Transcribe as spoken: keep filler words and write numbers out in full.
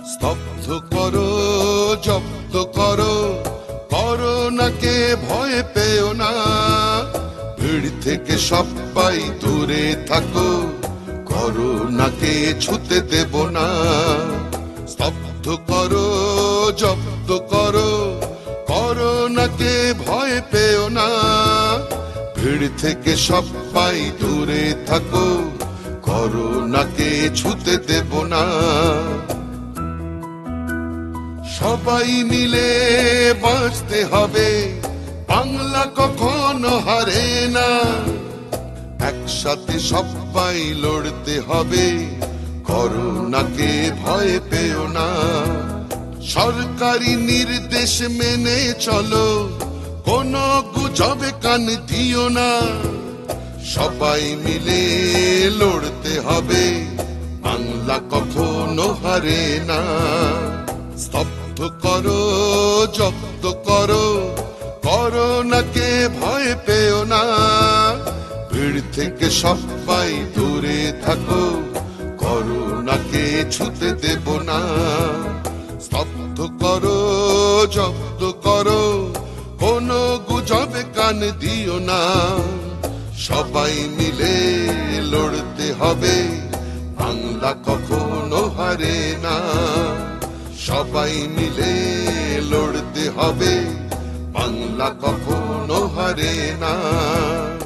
স্তব্ধ করো, জব্দ করো, করোনাকে ভয় পেও না। ভিড় থেকে সবাই দূরে থাকো, করোনাকে ছুতে দেব না। স্তব্ধ করো, জব্দ করো, করোনাকে ভয় পেও না। ভিড় থেকে সবাই দূরে থাকো, করোনাকে ছুতে দেব না। সবাই মিলে বাঁচতে হবে, বাংলা কখনো হারে না। একসাথে সবাই লড়তে হবে, করোনাকে ভয় পেও না। সরকারি নির্দেশ মেনে চলো, কোনো গুজবে কান দিও না। সবাই মিলে লড়তে হবে, বাংলা কখনো হারে না। স্তব্ধ করো, জব্দ করো, করোনাকে ভয় পেও না। ভিড় থেকে সবাই দূরে থাকো, করোনাকে ছুতে দেব না। স্তব্ধ করো, জব্দ করো, কোনো গুজবে কান দিও না। সবাই মিলে লড়তে হবে, বাংলা কখনো হারে না। সবাই মিলে লড়তে হবে, বাংলা কখনো হারে না।